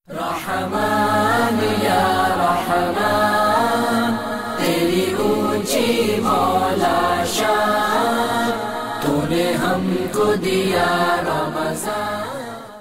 रहमान या रहमान, तेरी ऊंची मौला शान, तूने हमको दिया Ramzan.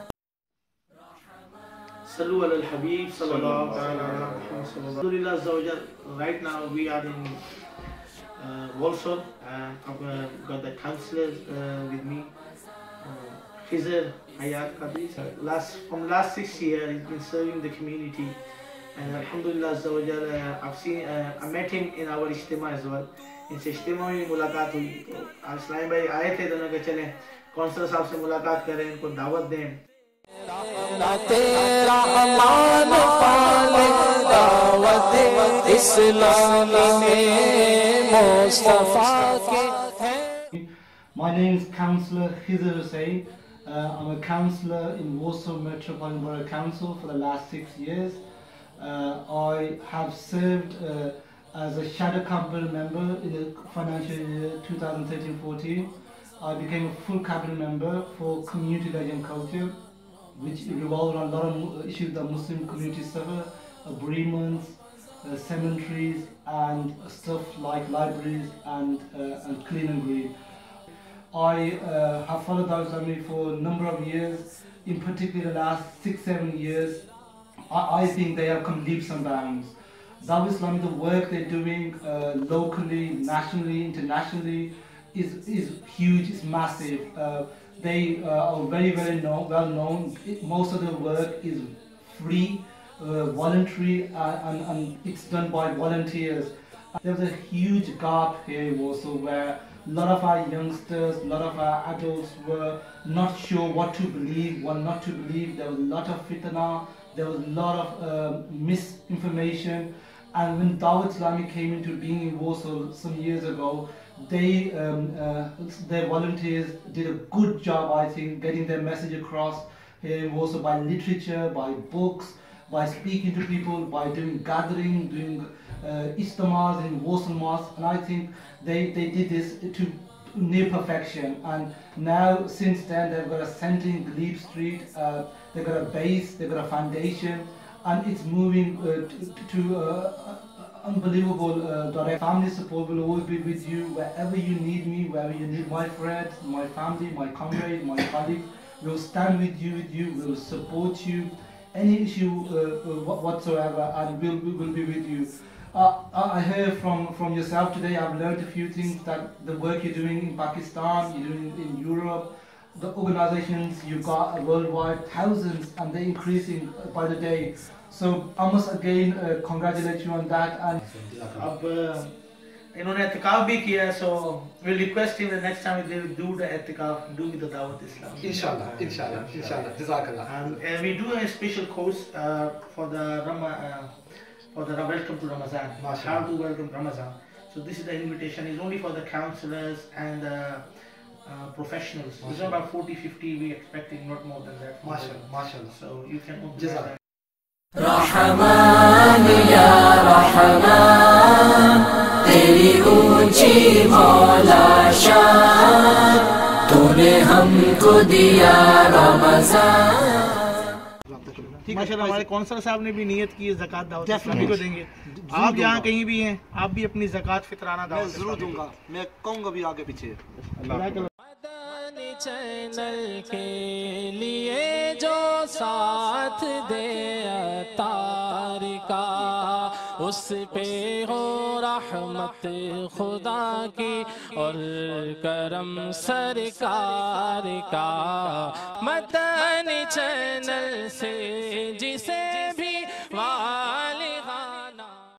Sallu ala al-Habib sallallahu ta'ala ala Muhammad sallallahu. Alhamdulillah azza wa jal. Right now we are in Warsaw and I've got the counselors with me. Khizr Hayat Qadri. From last 6 years he's been serving the community, and Alhamdulillah azza wa jal, I met him in our ijtima as well. इनसे इज्तिमा में मुलाकात हुई तो इस्लाम भाई आए थे, दोनों के चले काउंसलर साहब से मुलाकात करें, इनको दावत दें। तेरा अमान पाले दावत इस्लामी में मुस्तफा के हैं। My name is Councillor Khizr Hussain. I'm a councillor in Warsaw Metropolitan Borough Council for the last 6 years. I have served as a shadow cabinet member in the financial year 2013-14. I became a full cabinet member for community leisure and culture, which revolved around a lot of issues that Muslim communities suffer, bereavements, cemeteries, and stuff like libraries and clean and green. I have followed Dawah Islami for a number of years, in particular the last 6-7 years. I think they have come leaps and bounds. Dawah Islami, the work they're doing locally, nationally, internationally is huge, it's massive. They are very well known. Most of their work is free, voluntary, and it's done by volunteers. There's a huge gap here also where a lot of our youngsters, a lot of our adults were not sure what to believe, what not to believe. There was a lot of fitna, there was a lot of misinformation. And when Dawah Islami came into being in Warsaw some years ago, their volunteers did a good job, I think, getting their message across here in Warsaw by literature, by books, by speaking to people, by doing gathering, doing ijtimas in Warsaw Mosque. And I think they did this to near perfection. And now, since then, they've got a centre in Glebe Street, they've got a base, they've got a foundation, and it's moving to unbelievable direct. Family support will always be with you wherever you need me, wherever you need my friends, my family, my comrades, my colleagues. We'll stand with you, we'll support you, any issue whatsoever, and we'll be with you. I heard from yourself today, I've learned a few things, that the work you're doing in Pakistan, you're doing in Europe, the organizations you've got worldwide, thousands, and they're increasing by the day. So I must again congratulate you on that. And अब इन्होंने एतिकाफ भी किया, so we'll request him the next time they will do the एतिकाफ, do with the Dawat Islam. Inshallah. Jazakallah. And we do a special course for the welcome to Ramadan. How to welcome Ramadan. So this is the invitation. It's only for the counselors and the professionals. It's about 40-50. We expecting not more than that. Mashallah. So you can open that. Rahman या रहमान, तेरी ऊंची मौला शान, तूने हमको दिया रमज़ान। माशाल्लाह, हमारे काउंसलर साहब ने भी नियत की है ज़कात दावत इस्लामी को देंगे। आप यहाँ कहीं भी हैं, आप भी अपनी ज़कात फितराना दावत जरूर दूंगा, मैं कहूँगा भी आगे पीछे। चैनल के लिए जो साथ दे अतार का, उस पे हो रहमत खुदा की और करम सरकार का। मदनी चैनल से जिसे